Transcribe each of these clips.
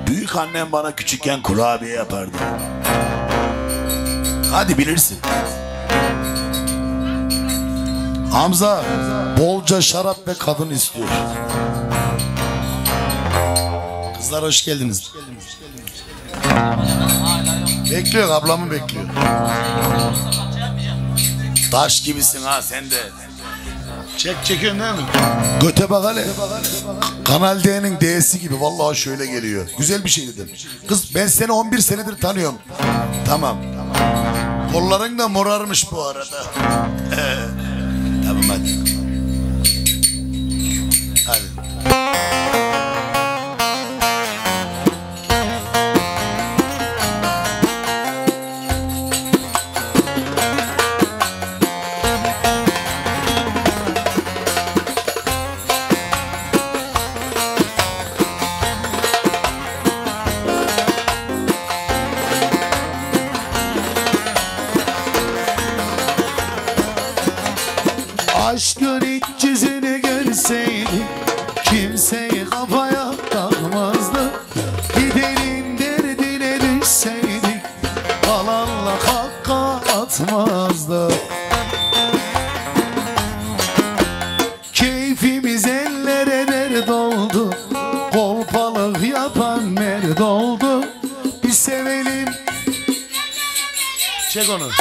Büyük annem bana küçükken kurabiye yapardı. Hadi bilirsin. Hamza bolca şarap ve kadın istiyor. Kızlar hoş geldiniz. Bekliyor, ablamı bekliyor. Taş gibisin ha sen de. Çekiyorsun değil mi? Göte bak hele. Kanal D'nin D'si gibi. Vallahi şöyle geliyor. Güzel bir şey dedim. Kız ben seni 11 senedir tanıyorum. Tamam. Kolların da morarmış bu arada. Tamam hadi. Hadi. Aşkın iç yüzünü görseydik kimseyi kafaya takmazdı. Gidenin derdine düşseydik kalanla hakka atmazdı. Keyfimiz ellere dert oldu, kolpalık yapan merd oldu. Bir sevelim. Çek onu.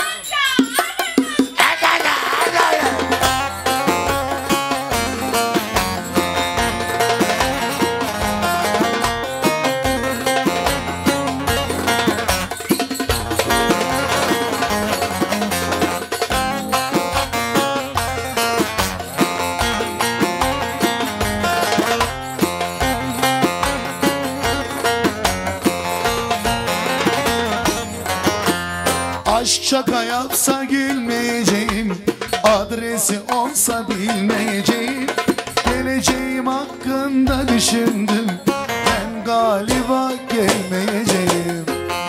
Aşk şaka yapsa gülmeyeceğim, adresi olsa bilmeyeceğim. Geleceğim hakkında düşündüm, ben galiba gelmeyeceğim.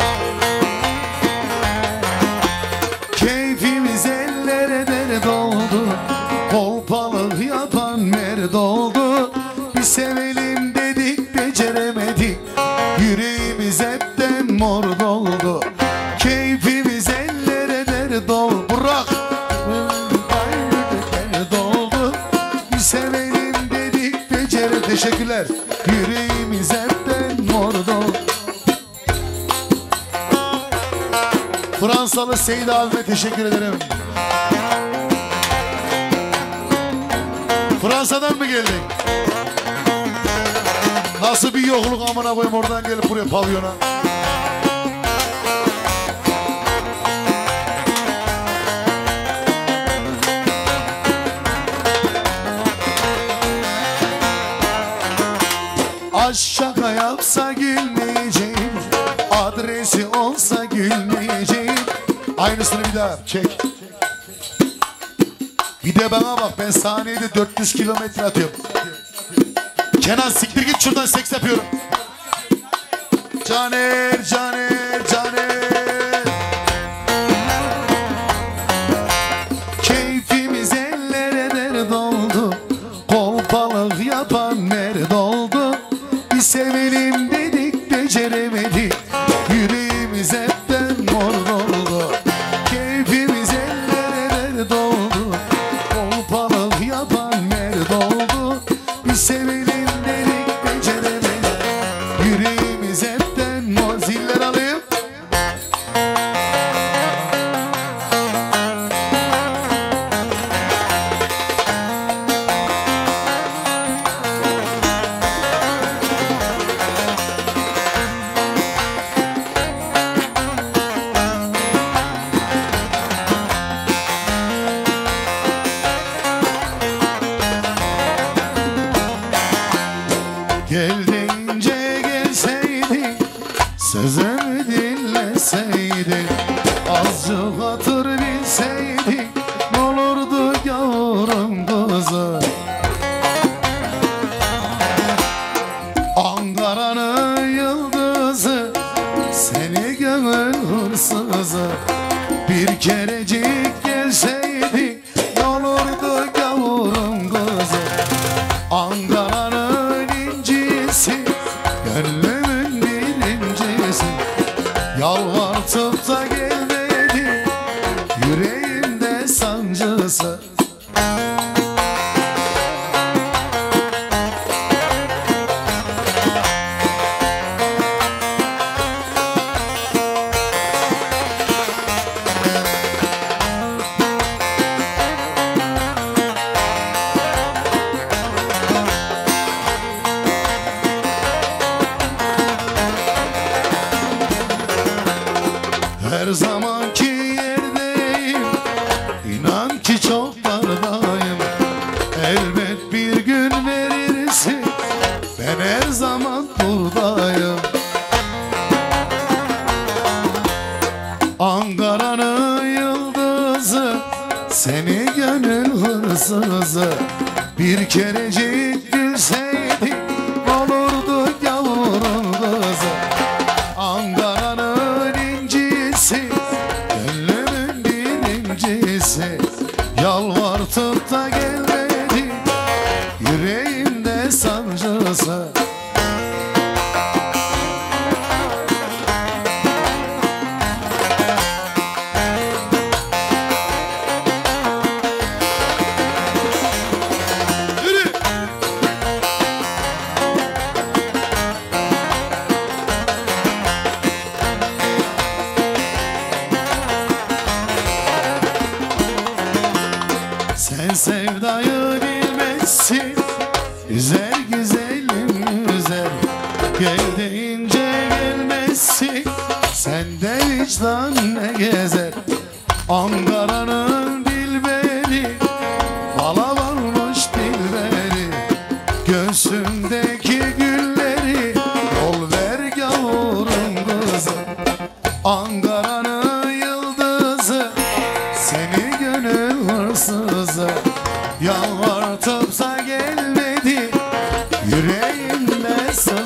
Keyfimiz ellere dert oldu, kolpalık yapan merd oldu. Bir sevelim dedik beceremedik, yüreğimiz hepten mor doldu. Keyfimiz ellere dert oldu, bırak dert oldu. Bir sevelim dedik becere. Teşekkürler. Yüreğimiz hepten mor doldu. Fransalı Seyit abime teşekkür ederim. Fransa'dan mı geldin? Nasıl bir yokluk amına koyayım, oradan gelip buraya pavyona. Aşk şaka yapsa gülmeyeceğim, adresi olsa gülmeyeceğim. Aynısını bir daha çek. Bir de bana bak, ben saniyede 400 kilometre atıyorum. Kenan siktir git şuradan, seks yapıyorum. Caner, Caner, Caner. Keyfimiz ellere dert oldu, kolpalık yapan merd oldu. Bir sevelim dedik beceremedik, yüreğimiz hepten mor oldu. Keyfimiz ellere dert oldu, kolpalık yapan merd oldu. Bir sevelim dedik beceremedik, yüreğimiz hepten mor. Ziller alayım. Gel deyince gelseydin, sözümü dinleseydin, azıcık hatır bilseydin, ne olurdu yavrum kızı. Ankara'nın yıldızı, seni gönül hırsızı. Bir kerecik gelseydin, ne olurdu yavrum kızı. Ankara'nın incisi, gönlümün bir gelmesin. Yalvartıp da gelmedi, yüreğimde sancısı. Her zamanki yerdeyim, inan ki çok dardayım. Elbet bir gün verirsin, ben her zaman buradayım. Ankara'nın yıldızı, seni gönül hırsızı. Bir kerecik gülseydin olurdu yavrum kızı. Ankara'nın incisi, gönlümün birincisi. Yalvartıp da gelmedi, yüreğimde sancısı. Sen sevdayı bilmezsin, güzel güzelim güzel. Gel deyince gelmezsin, sende vicdan ne gezer. Ankara'nın dilberi, bala varmış dilberi. Göğsümdeki gülleri yol ver yavrum kızım. Ankara'nın yıldızı, seni gönül hırsızı. Yalvartıp da gelmedi, yüreğimde